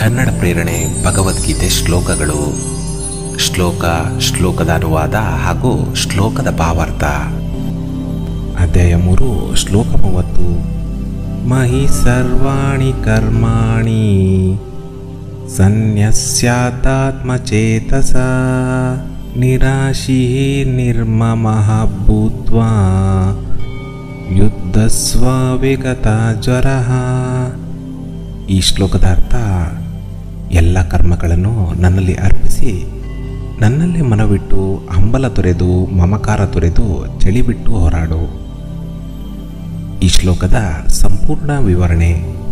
ಕನ್ನಡ ಪ್ರೇರಣೆ ಭಗವದ್ಗೀತೆ ಶ್ಲೋಕಗಳು. ಶ್ಲೋಕದ ಅನುವಾದ ಹಾಗೂ ಶ್ಲೋಕದ ಭಾವಾರ್ಥ. ಅಧ್ಯಾಯ 3 ಶ್ಲೋಕ 30. ಮಹಿ ಸರ್ವಾಣಿ ಕರ್ಮಾಣಿ ಸನ್ಯಸ್ಯಾದಾತ್ಮಚೇತಸ ನಿರಾಶಿ ನಿರ್ಮಮಃ ಭೂತ್ವಾ ಯುದ್ಧಸ್ವ ವಿಗತ ಜ್ವರಃ. ಈ ಶ್ಲೋಕದ ಅರ್ಥ, ಎಲ್ಲ ಕರ್ಮಗಳನ್ನು ನನ್ನಲ್ಲಿ ಅರ್ಪಿಸಿ ನನ್ನಲ್ಲಿ ಮನವಿಟ್ಟು ಹಂಬಲ ತೊರೆದು ಮಮಕಾರ ತೊರೆದು ಚಳಿ ಬಿಟ್ಟು ಹೋರಾಡು. ಈ ಶ್ಲೋಕದ ಸಂಪೂರ್ಣ ವಿವರಣೆ.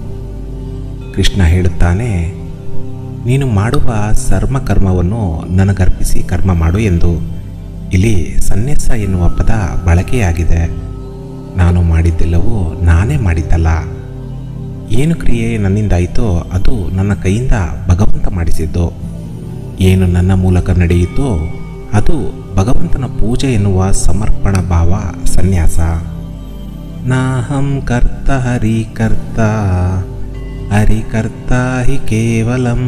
ಕೃಷ್ಣ ಹೇಳುತ್ತಾನೆ, ನೀನು ಮಾಡುವ ಸರ್ವಕರ್ಮವನ್ನು ನನಗರ್ಪಿಸಿ ಕರ್ಮ ಮಾಡು ಎಂದು. ಇಲ್ಲಿ ಸನ್ಯಾಸ ಎನ್ನುವ ಪದ ಬಳಕೆಯಾಗಿದೆ. ನಾನು ಮಾಡಿದ್ದೆಲ್ಲವೂ ನಾನೇ ಮಾಡಿದ್ದಲ್ಲ. ಏನು ಕ್ರಿಯೆ ನನ್ನಿಂದಾಯಿತೋ ಅದು ನನ್ನ ಕೈಯಿಂದ ಭಗವಂತ ಮಾಡಿಸಿದ್ದು. ಏನು ನನ್ನ ಮೂಲಕ ನಡೆಯಿತೋ ಅದು ಭಗವಂತನ ಪೂಜೆ ಎನ್ನುವ ಸಮರ್ಪಣ ಭಾವ ಸನ್ಯಾಸ. ನಾಹಂ ಕರ್ತ ಹರಿಕರ್ತ ಹರಿಕರ್ತ ಹಿ ಕೇವಲಂ.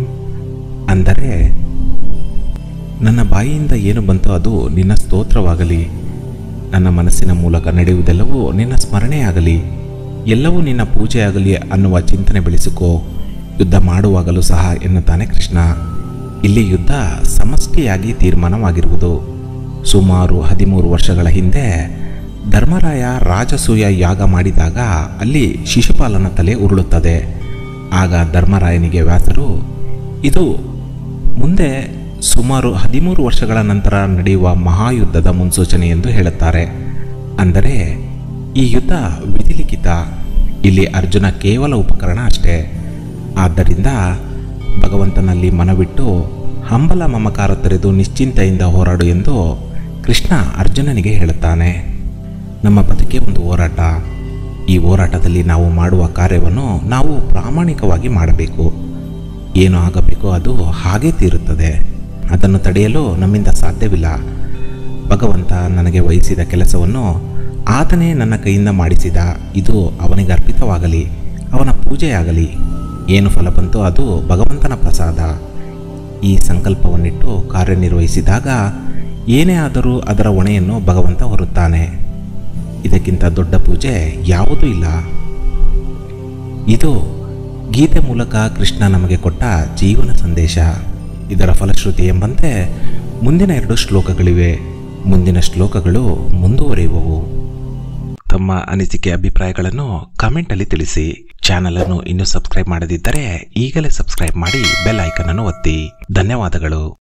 ಅಂದರೆ ನನ್ನ ಬಾಯಿಯಿಂದ ಏನು ಬಂತೋ ಅದು ನಿನ್ನ ಸ್ತೋತ್ರವಾಗಲಿ, ನನ್ನ ಮನಸ್ಸಿನ ಮೂಲಕ ನಡೆಯುವುದೆಲ್ಲವೂ ನಿನ್ನ ಸ್ಮರಣೆಯಾಗಲಿ, ಎಲ್ಲವೂ ನಿನ್ನ ಪೂಜೆಯಾಗಲಿ ಅನ್ನುವ ಚಿಂತನೆ ಬೆಳೆಸಿಕೋ. ಯುದ್ಧ ಮಾಡುವಾಗಲೂ ಸಹ ಎನ್ನುತ್ತಾನೆ ಕೃಷ್ಣ. ಇಲ್ಲಿ ಯುದ್ಧ ಸಮಷ್ಟಿಯಾಗಿ ತೀರ್ಮಾನವಾಗಿರುವುದು. ಸುಮಾರು 13 ವರ್ಷಗಳ ಹಿಂದೆ ಧರ್ಮರಾಯ ರಾಜಸೂಯ ಯಾಗ ಮಾಡಿದಾಗ ಅಲ್ಲಿ ಶಿಶುಪಾಲನ ತಲೆ ಉರುಳುತ್ತದೆ. ಆಗ ಧರ್ಮರಾಯನಿಗೆ ವ್ಯಾಸರು, ಇದು ಮುಂದೆ ಸುಮಾರು 13 ವರ್ಷಗಳ ನಂತರ ನಡೆಯುವ ಮಹಾಯುದ್ಧದ ಮುನ್ಸೂಚನೆ ಎಂದು ಹೇಳುತ್ತಾರೆ. ಅಂದರೆ ಈ ಯುದ್ಧ ವಿಧಿಲಿಖಿತ. ಇಲ್ಲಿ ಅರ್ಜುನ ಕೇವಲ ಉಪಕರಣ ಅಷ್ಟೇ. ಆದ್ದರಿಂದ ಭಗವಂತನಲ್ಲಿ ಮನವಿಟ್ಟು ಹಂಬಲ ಮಮಕಾರ ತೊರೆದು ನಿಶ್ಚಿಂತೆಯಿಂದ ಹೋರಾಡು ಎಂದು ಕೃಷ್ಣ ಅರ್ಜುನನಿಗೆ ಹೇಳುತ್ತಾನೆ. ನಮ್ಮ ಬದುಕೆ ಒಂದು ಹೋರಾಟ. ಈ ಹೋರಾಟದಲ್ಲಿ ನಾವು ಮಾಡುವ ಕಾರ್ಯವನ್ನು ನಾವು ಪ್ರಾಮಾಣಿಕವಾಗಿ ಮಾಡಬೇಕು. ಏನು ಆಗಬೇಕೋ ಅದು ಹಾಗೇ ತೀರುತ್ತದೆ. ಅದನ್ನು ತಡೆಯಲು ನಮ್ಮಿಂದ ಸಾಧ್ಯವಿಲ್ಲ. ಭಗವಂತ ನನಗೆ ವಹಿಸಿದ ಕೆಲಸವನ್ನು ಆತನೇ ನನ್ನ ಕೈಯಿಂದ ಮಾಡಿಸಿದ. ಇದು ಅವನಿಗೆ ಅರ್ಪಿತವಾಗಲಿ, ಅವನ ಪೂಜೆಯಾಗಲಿ. ಏನು ಫಲ ಬಂತೋ ಅದು ಭಗವಂತನ ಪ್ರಸಾದ. ಈ ಸಂಕಲ್ಪವನ್ನಿಟ್ಟು ಕಾರ್ಯನಿರ್ವಹಿಸಿದಾಗ ಏನೇ ಆದರೂ ಅದರ ಹೊಣೆಯನ್ನು ಭಗವಂತ ಹೊರುತ್ತಾನೆ. ಇದಕ್ಕಿಂತ ದೊಡ್ಡ ಪೂಜೆ ಯಾವುದೂ ಇಲ್ಲ. ಇದು ಗೀತೆ ಮೂಲಕ ಕೃಷ್ಣ ನಮಗೆ ಕೊಟ್ಟ ಜೀವನ ಸಂದೇಶ. ಇದರ ಫಲಶ್ರುತಿ ಎಂಬಂತೆ ಮುಂದಿನ 2 ಶ್ಲೋಕಗಳಿವೆ. ಮುಂದಿನ ಶ್ಲೋಕಗಳು ಮುಂದುವರಿಯುವವು. ತಮ್ಮ ಅನಿಸಿಕೆ ಅಭಿಪ್ರಾಯಗಳನ್ನು ಕಮೆಂಟಲ್ಲಿ ತಿಳಿಸಿ. ಚಾನಲ್ ಅನ್ನು ಇನ್ನೂ ಸಬ್ಸ್ಕ್ರೈಬ್ ಮಾಡದಿದ್ದರೆ ಈಗಲೇ ಸಬ್ಸ್ಕ್ರೈಬ್ ಮಾಡಿ ಬೆಲ್ ಐಕನ್ ಅನ್ನು ಒತ್ತಿ. ಧನ್ಯವಾದಗಳು.